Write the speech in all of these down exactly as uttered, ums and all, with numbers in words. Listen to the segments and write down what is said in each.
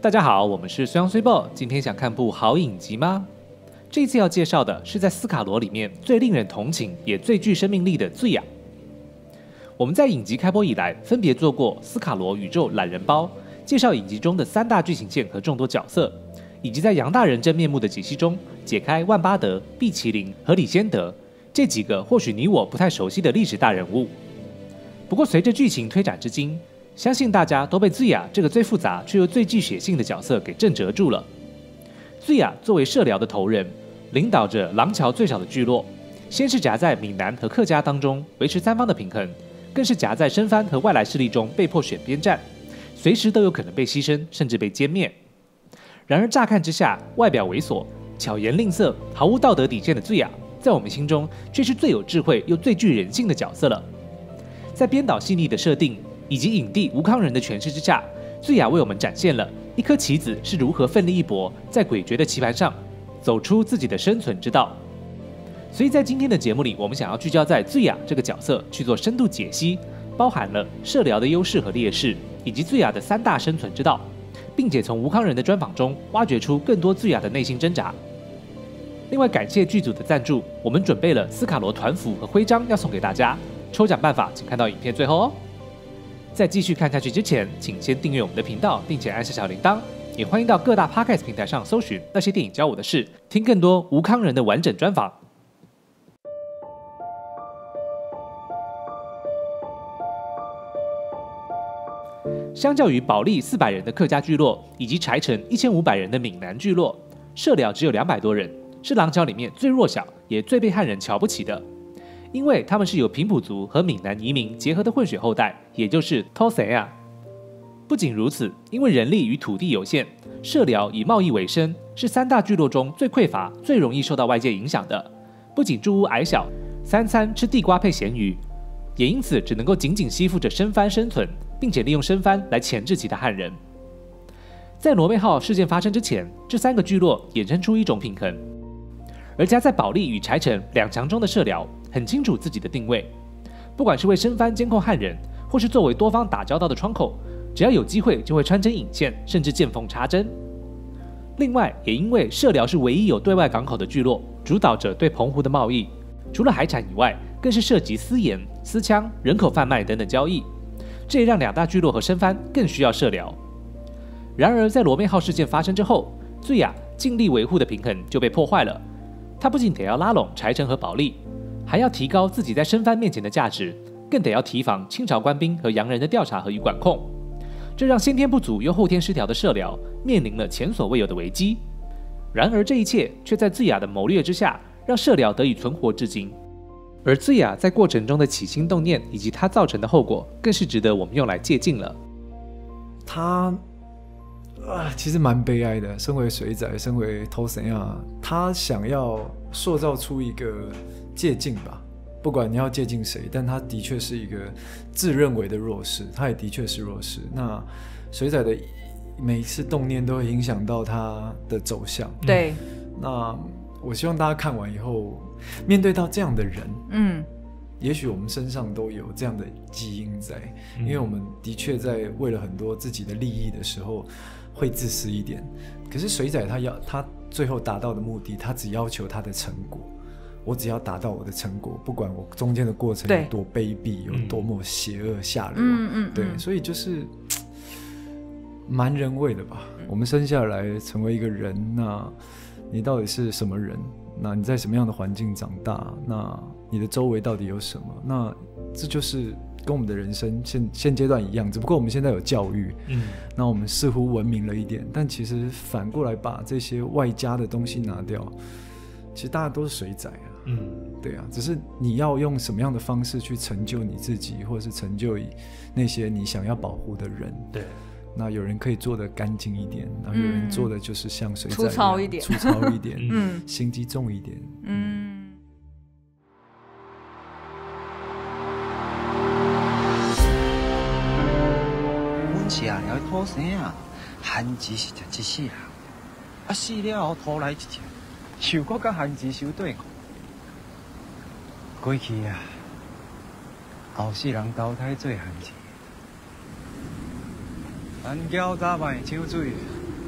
大家好，我们是虽阳虽报，今天想看部好影集吗？这次要介绍的是在斯卡罗里面最令人同情也最具生命力的罪亚。我们在影集开播以来，分别做过斯卡罗宇宙懒人包，介绍影集中的三大剧情线和众多角色，以及在杨大人真面目的解析中，解开万巴德、毕麒麟和李先德这几个或许你我不太熟悉的历史大人物。不过随着剧情推展至今，相信大家都被罪亚这个最复杂却又最具血性的角色给震慑住了。罪亚作为社寮的头人，领导着廊桥最小的聚落，先是夹在闽南和客家当中维持三方的平衡，更是夹在生番和外来势力中被迫选边站，随时都有可能被牺牲，甚至被歼灭。然而乍看之下，外表猥琐、巧言令色、毫无道德底线的罪亚，在我们心中却是最有智慧又最具人性的角色了。在编导细腻的设定以及影帝吴慷仁的诠释之下，罪亚为我们展现了一颗棋子是如何奋力一搏，在诡谲的棋盘上走出自己的生存之道。所以在今天的节目里，我们想要聚焦在罪亚这个角色去做深度解析，包含了社寮的优势和劣势，以及罪亚的三大生存之道，并且从吴慷仁的专访中挖掘出更多罪亚的内心挣扎。另外，感谢剧组的赞助，我们准备了斯卡罗团服和徽章要送给大家，抽奖办法请看到影片最后哦。在继续看下去之前，请先订阅我们的频道，并且按下小铃铛。也欢迎到各大 Podcast 平台上搜寻那些电影教我的事，听更多吴慷仁的完整专访。相较于保利四百人的客家聚落，以及柴城一千五百人的闽南聚落，社寮只有两百多人，是廊桥里面最弱小也最被汉人瞧不起的。因为他们是由平埔族和闽南移民结合的混血后代，也就是土生啊。不仅如此，因为人力与土地有限，社寮以贸易为生，是三大聚落中最匮乏、最容易受到外界影响的。不仅住屋矮小，三餐吃地瓜配咸鱼，也因此只能够紧紧吸附着生番生存，并且利用生番来钳制其他汉人。在罗妹号事件发生之前，这三个聚落衍生出一种平衡。而夹在保利与柴城两强中的社寮很清楚自己的定位，不管是为生番监控汉人，或是作为多方打交道的窗口，只要有机会就会穿针引线，甚至见缝插针。另外，也因为社寮是唯一有对外港口的聚落，主导着对澎湖的贸易，除了海产以外，更是涉及私盐、私枪、人口贩卖等等交易，这也让两大聚落和生番更需要社寮。然而，在罗妹号事件发生之后，罪亚尽力维护的平衡就被破坏了。他不仅得要拉拢柴城和保利，还要提高自己在生番面前的价值，更得要提防清朝官兵和洋人的调查和与管控。这让先天不足又后天失调的社寮面临了前所未有的危机。然而这一切却在罪亚的谋略之下，让社寮得以存活至今。而罪亚在过程中的起心动念以及他造成的后果，更是值得我们用来借鉴了。 他啊，其实蛮悲哀的。身为水仔，身为土生啊，他想要塑造出一个借镜吧。不管你要借镜谁，但他的确是一个自认为的弱势，他也的确是弱势。那水仔的每一次动念都会影响到他的走向。 对， 那我希望大家看完以后，面对到这样的人，嗯，也许我们身上都有这样的基因在，因为我们的确在为了很多自己的利益的时候会自私一点。可是水仔他要他最后达到的目的，他只要求他的成果。我只要达到我的成果，不管我中间的过程有多卑鄙，有多么邪恶下流，嗯嗯，对，所以就是蛮人味的吧。我们生下来成为一个人，那你到底是什么人？那你在什么样的环境长大？那你的周围到底有什么？那这就是跟我们的人生 现, 现阶段一样，只不过我们现在有教育，嗯，那我们似乎文明了一点，但其实反过来把这些外加的东西拿掉，其实大家都是水仔啊。嗯，对啊，只是你要用什么样的方式去成就你自己，或者是成就那些你想要保护的人。对，那有人可以做得干净一点，然后有人做的就是像水仔一样、嗯、粗糙一点，粗糙一点，嗯，心机重一点，嗯。 阮是啊，了土生啊，番薯是食一世人，啊死了后土来一条，又搁甲番薯相对抗。过去啊，后世人投胎做番薯，咱搅早晚抢水，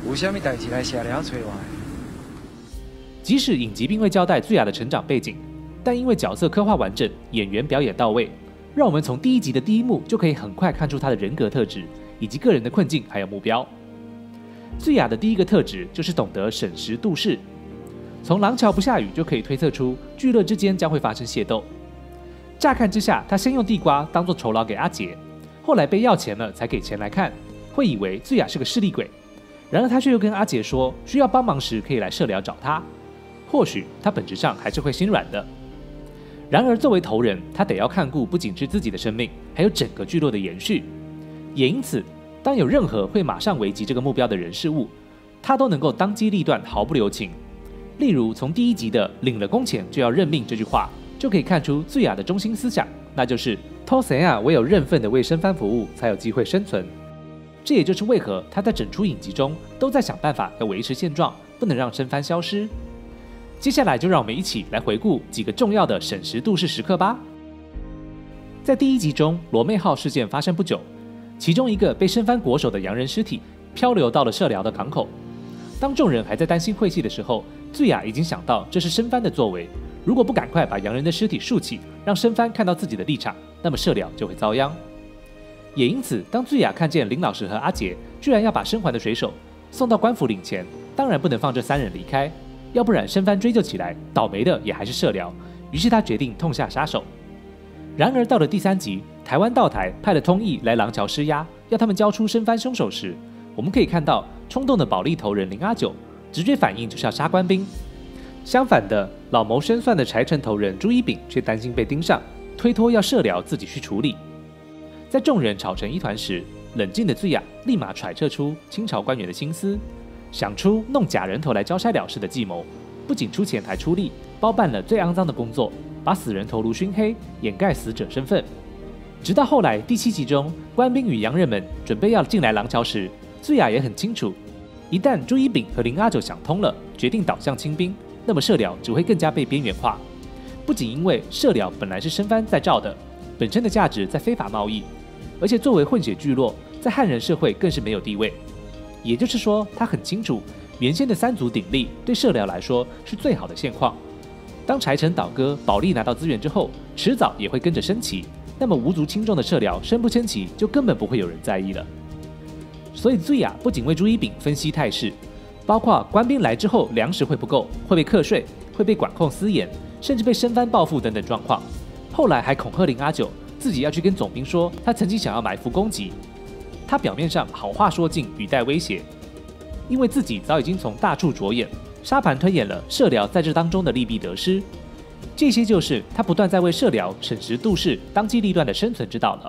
有啥物代志来社了找我？ 即使影集并未交代醉雅的成长背景，但因为角色刻画完整，演员表演到位，让我们从第一集的第一幕就可以很快看出他的人格特质以及个人的困境还有目标。醉雅的第一个特质就是懂得审时度势，从廊桥不下雨就可以推测出聚乐之间将会发生械斗。乍看之下，他先用地瓜当作酬劳给阿杰，后来被要钱了才给钱来看，会以为醉雅是个势利鬼。然而他却又跟阿杰说，需要帮忙时可以来社寮找他，或许他本质上还是会心软的。然而作为头人，他得要看顾不仅是自己的生命，还有整个聚落的延续。也因此，当有任何会马上危及这个目标的人事物，他都能够当机立断，毫不留情。例如从第一集的领了工钱就要认命这句话，就可以看出醉雅的中心思想，那就是偷谁啊，唯有认份的为生番服务，才有机会生存。这也就是为何他在整出影集中都在想办法要维持现状，不能让生番消失。接下来就让我们一起来回顾几个重要的审时度势时刻吧。在第一集中，罗妹号事件发生不久，其中一个被生番国手的洋人尸体漂流到了社寮的港口。当众人还在担心晦气的时候，醉雅已经想到这是生番的作为，如果不赶快把洋人的尸体竖起，让生番看到自己的立场，那么社寮就会遭殃。也因此，当醉雅看见林老师和阿杰居然要把生还的水手送到官府领钱，当然不能放这三人离开，要不然生番追究起来，倒霉的也还是社寮。于是他决定痛下杀手。然而到了第三集，台湾道台派了通译来廊桥施压，要他们交出生番凶手时，我们可以看到冲动的保利头人林阿九直觉反应就是要杀官兵。相反的，老谋深算的柴城头人朱一炳却担心被盯上，推脱要社寮自己去处理。在众人吵成一团时，冷静的醉雅立马揣测出清朝官员的心思，想出弄假人头来交差了事的计谋，不仅出钱还出力，包办了最肮脏的工作，把死人头颅熏黑，掩盖死者身份。直到后来第七集中，官兵与洋人们准备要进来廊桥时，醉雅也很清楚，一旦朱一炳和林阿九想通了，决定倒向清兵，那么社寮只会更加被边缘化。不仅因为社寮本来是生番在造的，本身的价值在非法贸易，而且作为混血聚落，在汉人社会更是没有地位。也就是说，他很清楚原先的三足鼎立对社寮来说是最好的现况。当柴城倒戈，保利拿到资源之后，迟早也会跟着升旗，那么无足轻重的社寮升不升旗就根本不会有人在意了。所以醉雅不仅为朱一炳分析态势，包括官兵来之后粮食会不够，会被课税，会被管控私盐，甚至被生番报复等等状况。后来还恐吓林阿九，自己要去跟总兵说他曾经想要埋伏攻击。他表面上好话说尽，语带威胁，因为自己早已经从大处着眼，沙盘推演了社寮在这当中的利弊得失。这些就是他不断在为社寮审时度势、当机立断的生存之道了。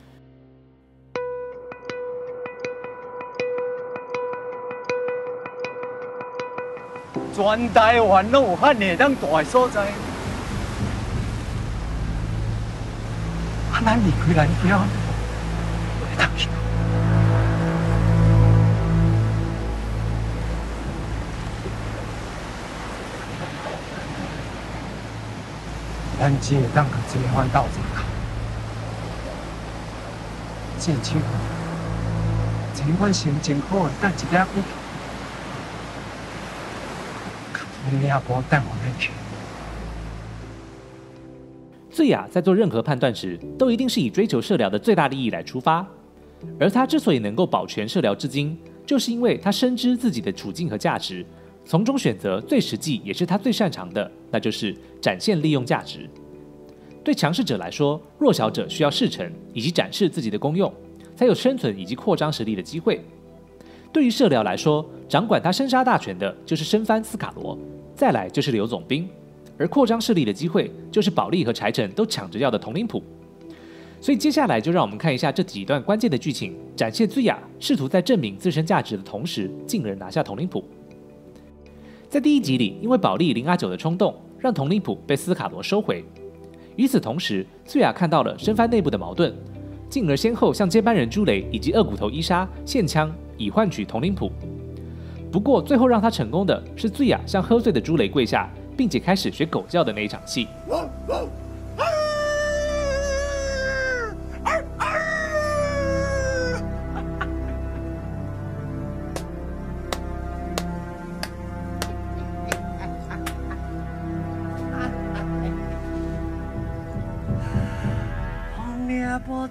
全台湾拢有遐尔当大的所在，啊，咱离开咱家，会当去。咱只会当甲这个反斗阵靠，这手尽管成真好的等一粒骨头，你也无等我们去。 醉雅在做任何判断时，都一定是以追求社寮的最大利益来出发。而他之所以能够保全社寮至今，就是因为他深知自己的处境和价值，从中选择最实际也是他最擅长的，那就是展现利用价值。对强势者来说，弱小者需要事成以及展示自己的功用，才有生存以及扩张实力的机会。对于社寮来说，掌管他生杀大权的就是生番斯卡罗，再来就是刘总兵，而扩张势力的机会就是保利和柴城都抢着要的统领埔。所以接下来就让我们看一下这几段关键的剧情，展现醉雅试图在证明自身价值的同时，进而拿下统领埔。在第一集里，因为保利零阿九的冲动，让统领埔被斯卡罗收回。与此同时，醉雅看到了生番内部的矛盾，进而先后向接班人朱雷以及二骨头伊莎献枪，以换取统领埔。不过最后让他成功的是醉雅向喝醉的朱雷跪下，并且开始学狗叫的那一场戏。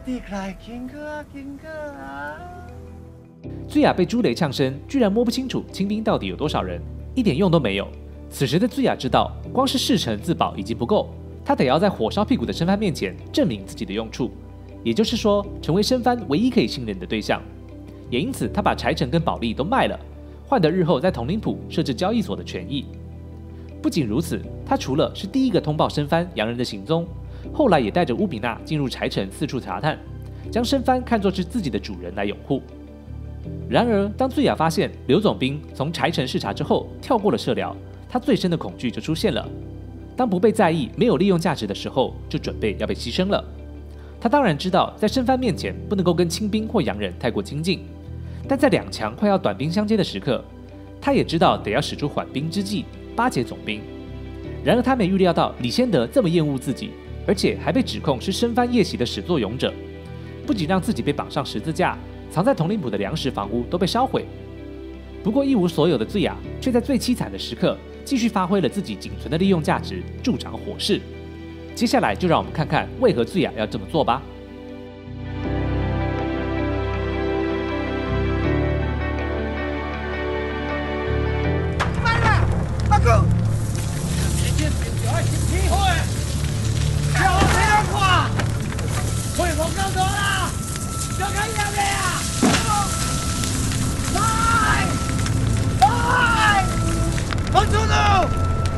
醉雅被朱雷呛声，居然摸不清楚清兵到底有多少人，一点用都没有。此时的醉雅知道，光是事成自保已经不够，他得要在火烧屁股的申帆面前证明自己的用处，也就是说，成为申帆唯一可以信任的对象。也因此，他把柴城跟保利都卖了，换得日后在统领埔设置交易所的权益。不仅如此，他除了是第一个通报申帆洋人的行踪，后来也带着乌比娜进入柴城四处查探，将申帆看作是自己的主人来拥护。然而，当醉雅发现刘总兵从柴城视察之后跳过了社寮，他最深的恐惧就出现了。当不被在意、没有利用价值的时候，就准备要被牺牲了。他当然知道，在申帆面前不能够跟清兵或洋人太过亲近，但在两强快要短兵相接的时刻，他也知道得要使出缓兵之计，巴结总兵。然而他没预料到李先德这么厌恶自己，而且还被指控是申帆夜袭的始作俑者，不仅让自己被绑上十字架，藏在统领埔的粮食房屋都被烧毁。不过一无所有的醉雅，却在最凄惨的时刻继续发挥了自己仅存的利用价值，助长火势。接下来就让我们看看为何醉雅要这么做吧。 慢了，阿哥，别见别叫，爱听屁话，叫我没人夸，会风更多了，要看样子啊！来，来，放出走！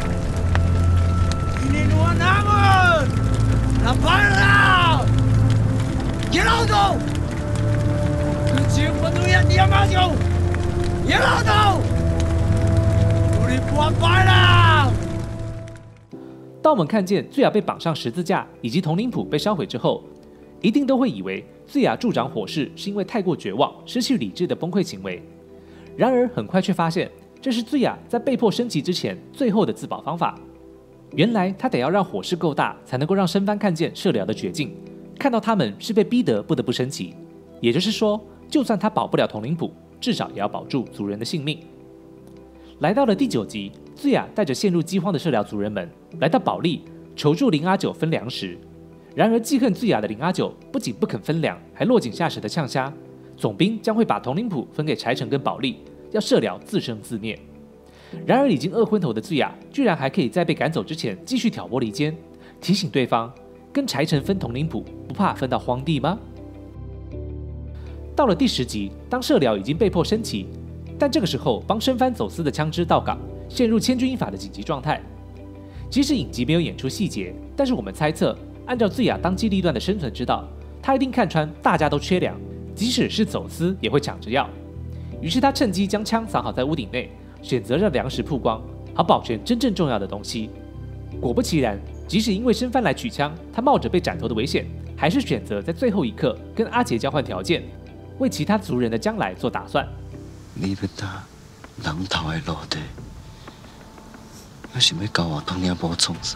今天我拿我，拿牌了，别老走，之前我都要点马球，别老走，我的不玩牌了。 当我们看见醉雅被绑上十字架，以及统领埔被烧毁之后，一定都会以为醉雅助长火势是因为太过绝望、失去理智的崩溃行为。然而很快却发现，这是醉雅在被迫升级之前最后的自保方法。原来他得要让火势够大，才能够让申帆看见社寮的绝境，看到他们是被逼得不得不升级。也就是说，就算他保不了统领埔，至少也要保住族人的性命。来到了第九集，醉雅带着陷入饥荒的社寮族人们来到保利，求助林阿九分粮食。然而记恨醉雅的林阿九不仅不肯分粮，还落井下石的呛虾，总兵将会把统领埔分给柴城跟保利，要社寮自生自灭。然而已经饿昏头的醉雅，居然还可以在被赶走之前继续挑拨离间，提醒对方跟柴城分统领埔，不怕分到荒地吗？到了第十集，当社寮已经被迫升级，但这个时候帮申帆走私的枪支到港，陷入千钧一发的紧急状态。即使影集没有演出细节，但是我们猜测，按照醉雅当机立断的生存之道，他一定看穿大家都缺粮，即使是走私也会抢着要。于是他趁机将枪藏好在屋顶内，选择让粮食曝光，好保全真正重要的东西。果不其然，即使因为申帆来取枪，他冒着被斩头的危险，还是选择在最后一刻跟阿杰交换条件，为其他族人的将来做打算。 你要打人头的路地，要想要教我当领补创啥？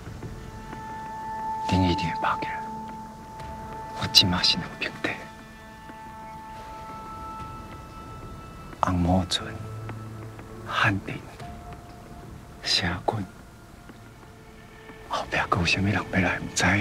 恁一定会爬起来。我即马是两平地，红毛村、汉林、社军，后壁阁有啥物人要来，唔知的。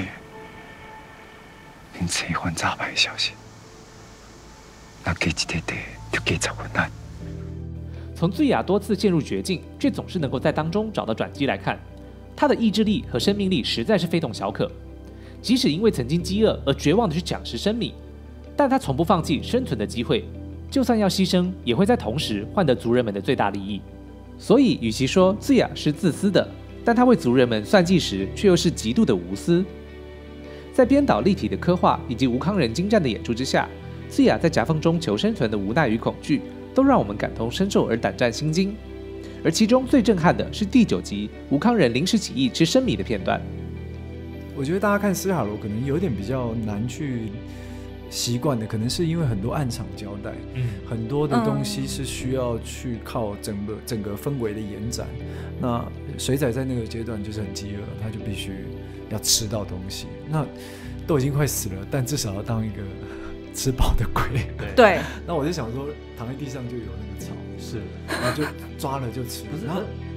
恁找番诈败的消息，若加一块地，就加十分难。 从醉雅多次陷入绝境，却总是能够在当中找到转机来看，他的意志力和生命力实在是非同小可。即使因为曾经饥饿而绝望的去抢食生米，但他从不放弃生存的机会，就算要牺牲，也会在同时换得族人们的最大利益。所以，与其说醉雅是自私的，但他为族人们算计时，却又是极度的无私。在编导立体的刻画以及吴康仁精湛的演出之下，醉雅在夹缝中求生存的无奈与恐惧，都让我们感同身受而胆战心惊。而其中最震撼的是第九集吴康仁临时起意吃生米的片段。 我觉得大家看斯卡罗可能有点比较难去习惯的，可能是因为很多暗场交代，嗯，很多的东西是需要去靠整个整个氛围的延展。那水仔在那个阶段就是很饥饿，他就必须要吃到东西。那都已经快死了，但至少要当一个吃饱的鬼。 对。 那我就想说，躺在地上就有那个草， 是， 然后就抓了就吃。 不是，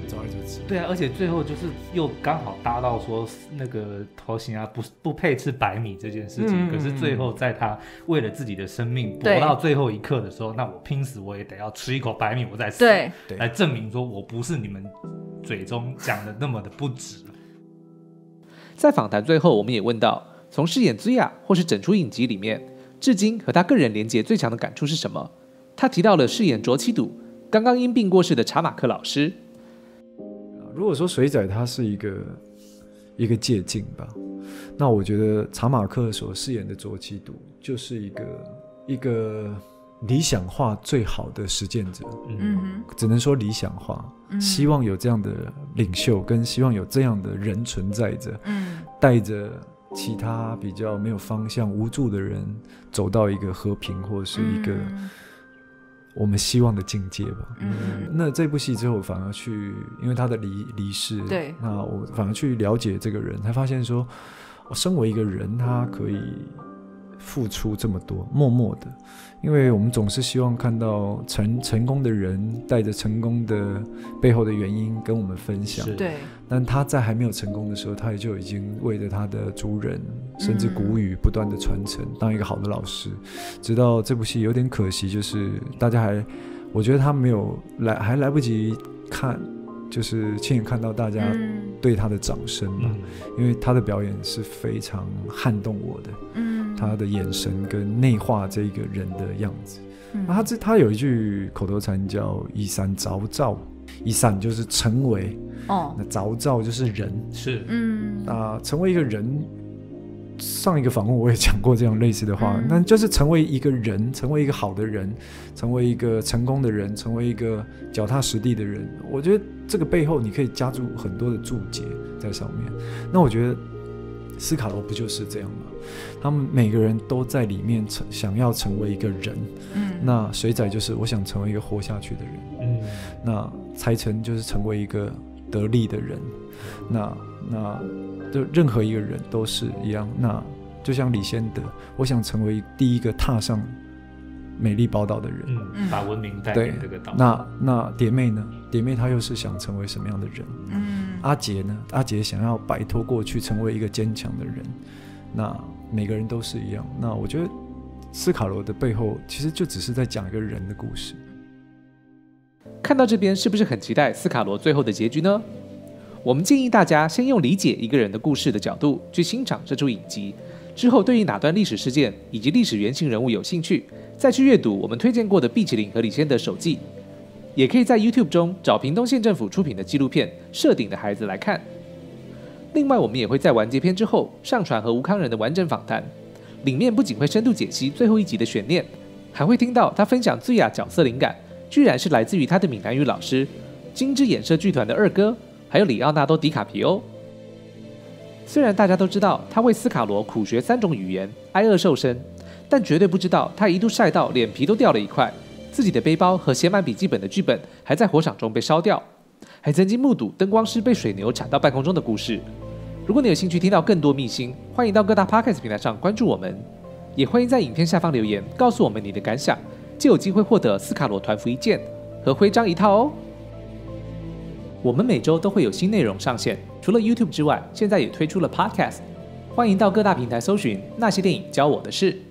早来就知。 对啊，而且最后就是又刚好搭到说那个头型啊不不配吃白米这件事情、嗯、可是最后在他为了自己的生命搏到最后一刻的时候，那我拼死我也得要吃一口白米我再死， 对， 来证明说我不是你们嘴中讲的那么的不值。 在访谈最后，我们也问到，从饰演追亚或是整出影集里面，至今和他个人连结最强的感触是什么？他提到了饰演卓七堵刚刚因病过世的查马克老师。 如果说水仔他是一个一个借镜吧，那我觉得查马克所饰演的卓七堵就是一个一个理想化最好的实践者。嗯，只能说理想化、嗯、希望有这样的领袖跟希望有这样的人存在着，嗯，带着其他比较没有方向无助的人走到一个和平或是一个我们希望的境界吧。嗯，那这部戏之后反而去因为他的离离世，对，那我反而去了解这个人，才发现说我身为一个人他可以付出这么多默默的，因为我们总是希望看到 成, 成功的人带着成功的背后的原因跟我们分享，对，但他在还没有成功的时候，他也就已经为着他的族人甚至古语不断的传承、嗯、当一个好的老师，直到这部戏有点可惜，就是大家还我觉得他没有来还来不及看，就是亲眼看到大家对他的掌声吧、嗯、因为他的表演是非常撼动我的，嗯，他的眼神跟内化这个人的样子、嗯、他, 他有一句口头禅叫以山凿造，以山就是成为、哦、那凿造就是人，是，嗯，那成为一个人，上一个访问我也讲过这样类似的话、嗯、那就是成为一个人，成为一个好的人，成为一个成功的人，成为一个脚踏实地的人，我觉得这个背后你可以加注很多的注解在上面。那我觉得斯卡罗不就是这样吗？他们每个人都在里面想要成为一个人、嗯、那水仔就是我想成为一个活下去的人、嗯、那财神就是成为一个得力的人，那那就任何一个人都是一样。那就像李仙得，我想成为第一个踏上美丽宝岛的人， 嗯，把文明带给这个岛。 那那蝶妹呢？蝶妹她又是想成为什么样的人？嗯，阿杰呢？阿杰想要摆脱过去，成为一个坚强的人。那每个人都是一样。那我觉得斯卡罗的背后，其实就只是在讲一个人的故事。 看到这边，是不是很期待斯卡罗最后的结局呢？我们建议大家先用理解一个人的故事的角度去欣赏这出影集，之后对于哪段历史事件以及历史原型人物有兴趣，再去阅读我们推荐过的毕奇林和李仙得手记，也可以在 YouTube 中找屏东县政府出品的纪录片《设顶的孩子》来看。另外，我们也会在完结篇之后上传和吴康仁的完整访谈，里面不仅会深度解析最后一集的悬念，还会听到他分享最雅角色灵感居然是来自于他的闽南语老师金枝演社剧团的二哥，还有里奥纳多·迪卡皮欧。虽然大家都知道他为斯卡罗苦学三种语言，挨饿瘦身，但绝对不知道他一度晒到脸皮都掉了一块，自己的背包和写满笔记本的剧本还在火场中被烧掉，还曾经目睹灯光师被水牛铲到半空中的故事。如果你有兴趣听到更多秘辛，欢迎到各大 Podcast 平台上关注我们，也欢迎在影片下方留言告诉我们你的感想，就有机会获得斯卡罗团服一件和徽章一套哦。我们每周都会有新内容上线，除了 YouTube 之外，现在也推出了 Podcast， 欢迎到各大平台搜寻那些电影教我的事。